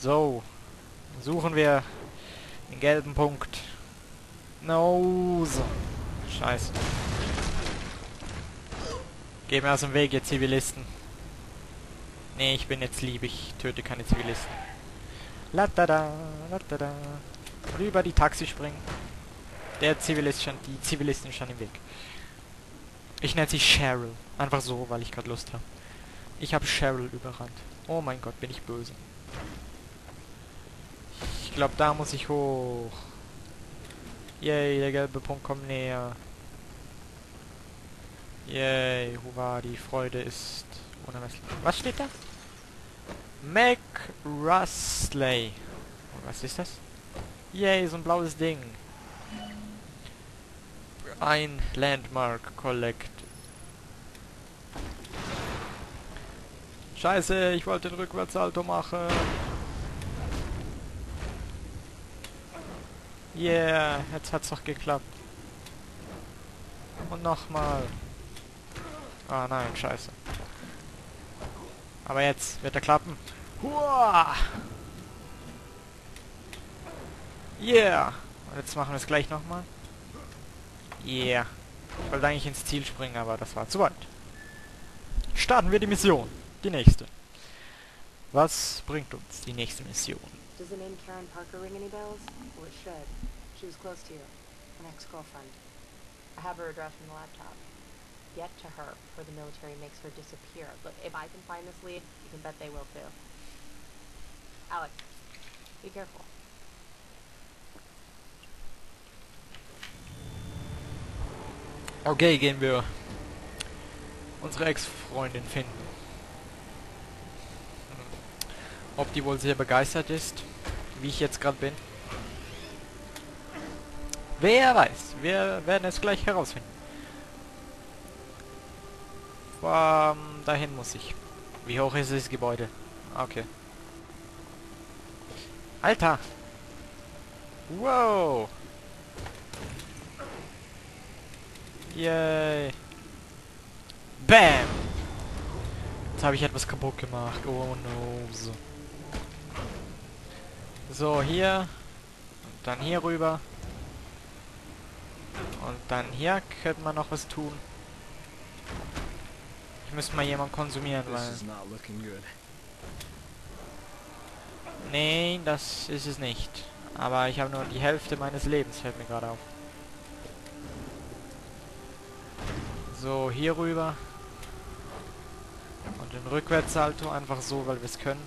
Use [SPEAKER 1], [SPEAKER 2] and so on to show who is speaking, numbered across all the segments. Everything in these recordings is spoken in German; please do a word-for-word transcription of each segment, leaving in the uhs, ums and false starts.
[SPEAKER 1] So. Suchen wir den gelben Punkt. No. So. Scheiße. Geh mir aus dem Weg, ihr Zivilisten. Nee, ich bin jetzt lieb. Ich töte keine Zivilisten. Latada, latada. Rüber die Taxi springen. Der Zivilist schon, die Zivilisten schon im Weg. Ich nenne sie Cheryl. Einfach so, weil ich gerade Lust habe. Ich habe Cheryl überrannt. Oh mein Gott, bin ich böse. Ich glaube, da muss ich hoch. Yay, der gelbe Punkt kommt näher. Yay, hurra, die Freude ist unermesslich. Was steht da? Mac Rusley. Was ist das? Yay, so ein blaues Ding. Ein Landmark Collect. Scheiße, ich wollte den Rückwärtssalto machen. Yeah, jetzt hat's doch geklappt. Und nochmal. Ah nein, scheiße. Aber jetzt wird er klappen. Huah! Yeah! Und jetzt machen wir es gleich nochmal. Yeah. Ich wollte eigentlich ins Ziel springen, aber das war zu weit. Starten wir die Mission. Die nächste. Was bringt uns die nächste Mission?
[SPEAKER 2] Does the name Karen Parker ring any bells? Well, it should. She was close to you. An ex-girlfriend. I have her address in the laptop. Get to her before the military makes her disappear. Look, if I can find this lead, you can bet they will too. Alex, be careful.
[SPEAKER 1] Okay, gehen wir unsere Ex-Freundin finden. Ob die wohl sehr begeistert ist, wie ich jetzt gerade bin. Wer weiß, wir werden es gleich herausfinden. Um, dahin muss ich. Wie hoch ist das Gebäude? Okay. Alter! Wow! Yay! Bam! Jetzt habe ich etwas kaputt gemacht. Oh no. So, so hier. Und dann hier rüber. Und dann hier könnte man noch was tun. Ich müsste mal jemanden konsumieren, weil... Nee, das ist es nicht. Aber ich habe nur die Hälfte meines Lebens, fällt mir gerade auf. So, hier rüber. Und den Rückwärtssalto einfach so, weil wir es können.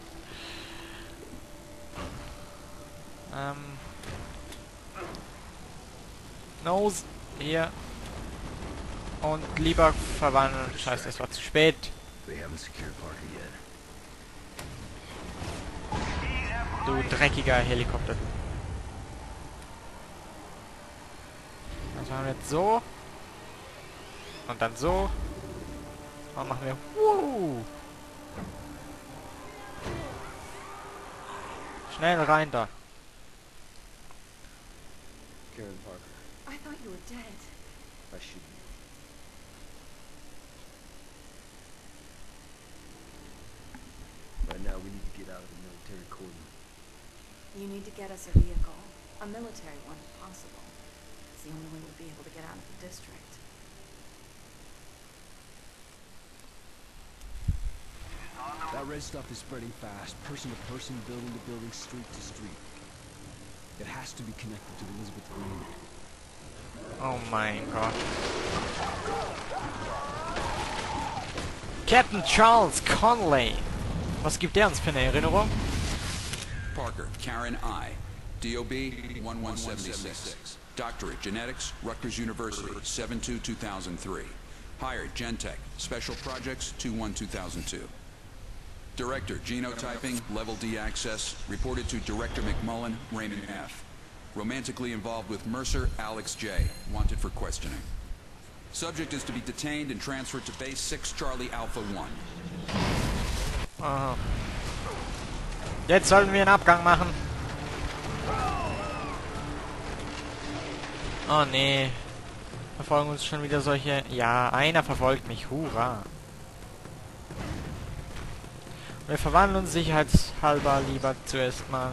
[SPEAKER 1] Ähm... Nose. Hier. Und lieber verwandeln. Scheiße, es war zu spät. Du dreckiger Helikopter. Das machen wir jetzt so. Und dann so. Und machen wir... Wuhu. Schnell rein da.
[SPEAKER 3] Karen Parker.
[SPEAKER 2] I thought you were dead.
[SPEAKER 3] I should be. Right now, we need to get out of the military cordon.
[SPEAKER 2] You need to get us a vehicle. A military one, if possible. It's the only way we'll be able to get out of the district.
[SPEAKER 3] That red stuff is spreading fast, person to person, building to building, street to street. It has to be connected to Elizabeth Green.
[SPEAKER 1] Oh mein Gott. Captain Charles Conley. Was gibt der uns für eine Erinnerung?
[SPEAKER 4] Parker, Karen I. D O B one one seven six. Doctorate Genetics, Rutgers University, seven two two thousand three. Hired Gentech, Special Projects two one two thousand two. Director, Genotyping, Level D Access, reported to Director McMullen, Raymond F. Romantically involved with Mercer, Alex J. Wanted for questioning. Subject is to be detained and transferred to Base six Charlie Alpha one.
[SPEAKER 1] Aha. Jetzt sollten wir einen Abgang machen. Oh nee. Verfolgen uns schon wieder solche... Ja, einer verfolgt mich. Hurra. Wir verwandeln uns sicherheitshalber lieber zuerst mal.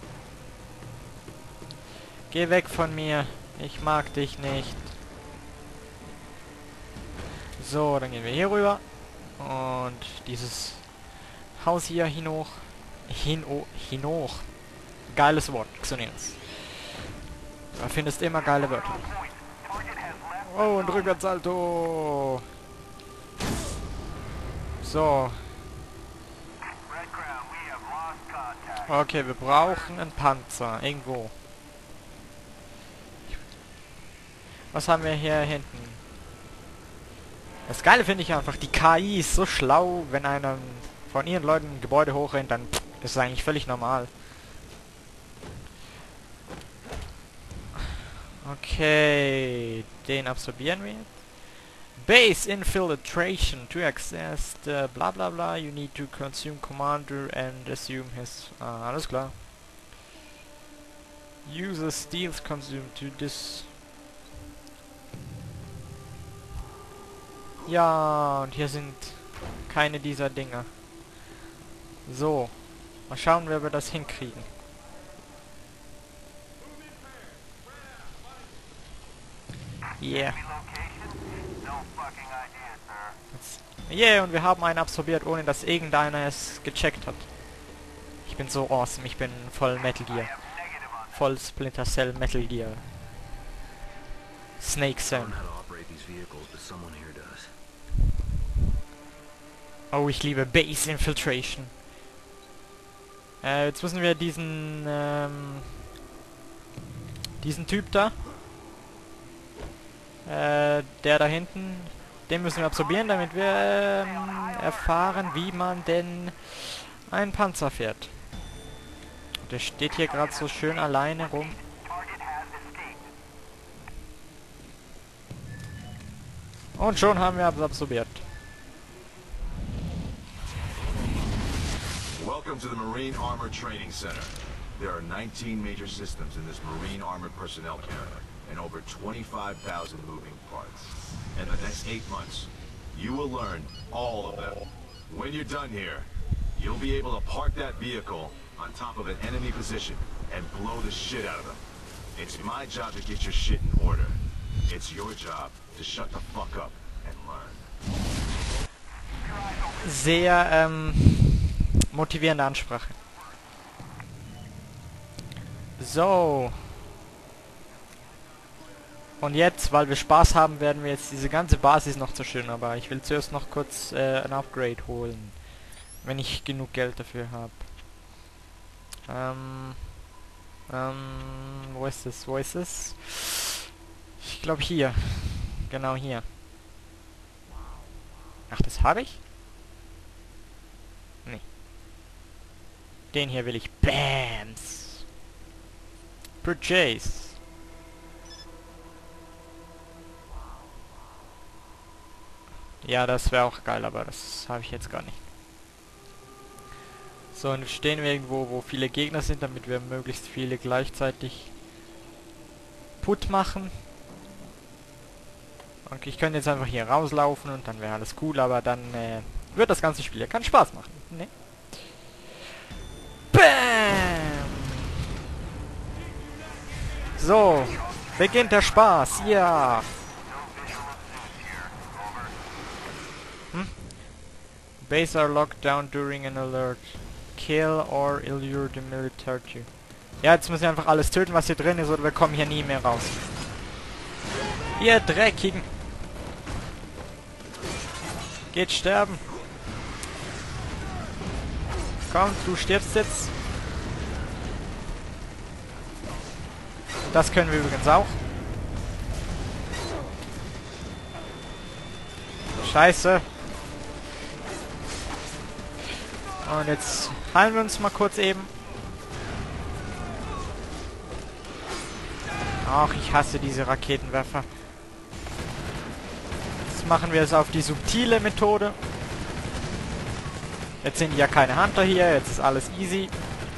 [SPEAKER 1] Geh weg von mir. Ich mag dich nicht. So, dann gehen wir hier rüber. Und dieses Haus hier hinoch. Hino, hinoch. Geiles Wort, Xonians. Du findest immer geile Wörter. Oh, und Rückwärtssalto. So. Okay, wir brauchen einen Panzer. Irgendwo. Was haben wir hier hinten? Das Geile finde ich einfach, die K I ist so schlau, wenn einer von ihren Leuten ein Gebäude hochrennt, dann ist es eigentlich völlig normal. Okay, den absorbieren wir. Base infiltration. To access the bla bla bla, you need to consume commander and assume his... Ah, alles klar. User steals consume to this... Ja, und hier sind keine dieser Dinger. So. Mal schauen, wer wir das hinkriegen. Yeah. Yeah, und wir haben einen absorbiert, ohne dass irgendeiner es gecheckt hat. Ich bin so awesome, ich bin voll Metal Gear. Voll Splinter Cell Metal Gear. Snake Sam. Oh, ich liebe Base Infiltration. Äh, jetzt müssen wir diesen, ähm, diesen Typ da, äh, der da hinten, den müssen wir absorbieren, damit wir ähm, erfahren, wie man denn einen Panzer fährt. Der steht hier gerade so schön alleine rum. Und schon haben wir absorbiert.
[SPEAKER 5] Welcome to the Marine Armor Training Center. There are nineteen major systems in this Marine Armored Personnel Carrier, and over twenty-five thousand moving parts. In the next eight months, you will learn all of them. When you're done here, you'll be able to park that vehicle on top of an enemy position and blow the shit out of them. It's my job to get your shit in order. It's your job to shut the fuck up and learn.
[SPEAKER 1] Sehr, ähm... motivierende Ansprache. So. Und jetzt, weil wir Spaß haben, werden wir jetzt diese ganze Basis noch zerstören. Aber ich will zuerst noch kurz äh, ein Upgrade holen. Wenn ich genug Geld dafür habe. Ähm. Ähm. Wo ist es? Wo ist es? Ich glaube hier. Genau hier. Ach, das habe ich? Nee. Den hier will ich. Bams! Purchase. Ja, das wäre auch geil, aber das habe ich jetzt gar nicht. So, und stehen wir irgendwo, wo viele Gegner sind, damit wir möglichst viele gleichzeitig putt machen. Okay, ich könnte jetzt einfach hier rauslaufen und dann wäre alles cool, aber dann äh, wird das ganze Spiel ja keinen Spaß machen. Ne? Bam! So, beginnt der Spaß, ja! Hm? Base are locked down during an alert. Kill or allure the military to. Ja, jetzt müssen wir einfach alles töten, was hier drin ist, oder wir kommen hier nie mehr raus. Ihr Dreckigen! Geht sterben! Komm, du stirbst jetzt. Das können wir übrigens auch. Scheiße. Und jetzt heilen wir uns mal kurz eben. Ach, ich hasse diese Raketenwerfer. Jetzt machen wir es auf die subtile Methode. Jetzt sind ja keine Hunter hier, jetzt ist alles easy.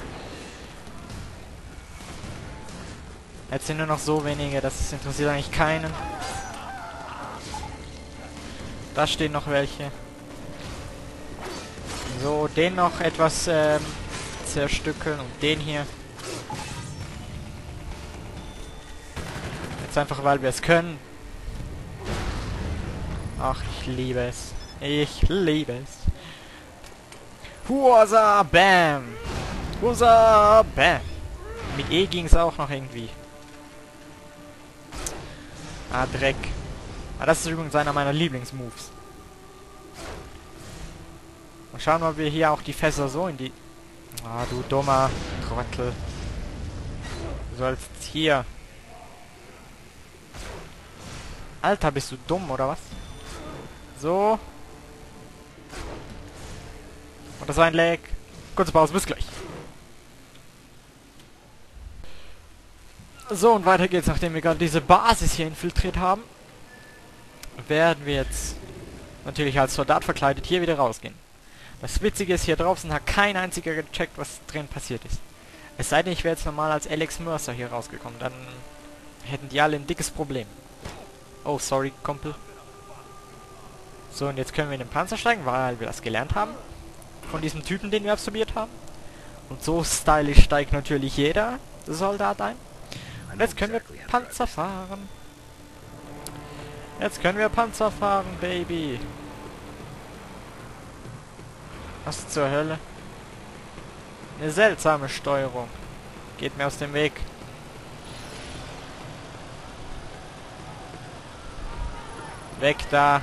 [SPEAKER 1] Jetzt sind nur noch so wenige, das interessiert eigentlich keinen. Da stehen noch welche. So, den noch etwas ähm, zerstückeln und den hier. Jetzt einfach, weil wir es können. Ach, ich liebe es. Ich liebe es. Huasa, bam! Huasa, bam! Mit E ging es auch noch irgendwie. Ah, Dreck. Ah, das ist übrigens einer meiner Lieblingsmoves. Mal schauen, ob wir hier auch die Fässer so in die... Ah, du dummer Trottel. Du sollst hier... Alter, bist du dumm, oder was? So. Und das war ein Lag. Kurze Pause, bis gleich. So, und weiter geht's, nachdem wir gerade diese Basis hier infiltriert haben. Werden wir jetzt natürlich als Soldat verkleidet hier wieder rausgehen. Das Witzige ist, hier draußen hat kein einziger gecheckt, was drin passiert ist. Es sei denn, ich wäre jetzt normal als Alex Mercer hier rausgekommen. Dann hätten die alle ein dickes Problem. Oh, sorry, Kumpel. So, und jetzt können wir in den Panzer steigen, weil wir das gelernt haben. Von diesem Typen, den wir absorbiert haben. Und so stylisch steigt natürlich jeder Soldat ein. Und jetzt können wir Panzer fahren. Jetzt können wir Panzer fahren, Baby. Was zur Hölle? Eine seltsame Steuerung. Geht mir aus dem Weg. Weg da.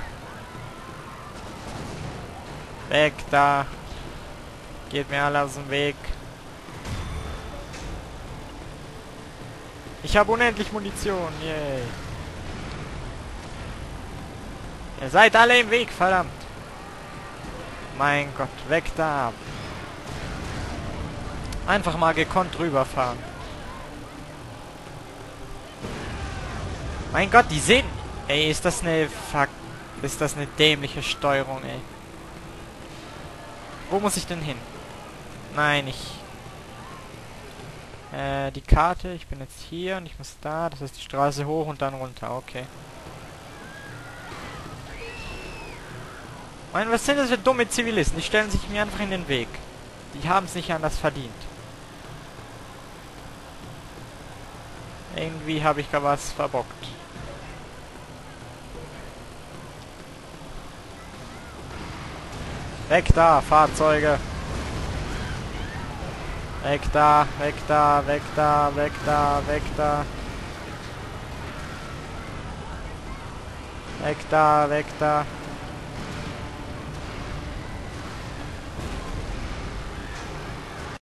[SPEAKER 1] Weg da. Geht mir alle aus dem Weg. Ich habe unendlich Munition. Yay. Ihr seid alle im Weg, verdammt. Mein Gott, weg da. Einfach mal gekonnt rüberfahren. Mein Gott, die sehen... Ey, ist das eine... Fuck... Ist das eine dämliche Steuerung, ey. Wo muss ich denn hin? Nein, ich... Äh, die Karte. Ich bin jetzt hier und ich muss da. Das ist die Straße hoch und dann runter. Okay. Mann, was sind das für dumme Zivilisten? Die stellen sich mir einfach in den Weg. Die haben es nicht anders verdient. Irgendwie habe ich gar was verbockt. Weg da, Fahrzeuge! Weg da, weg da, weg da, weg da, weg da. Weg da, weg da.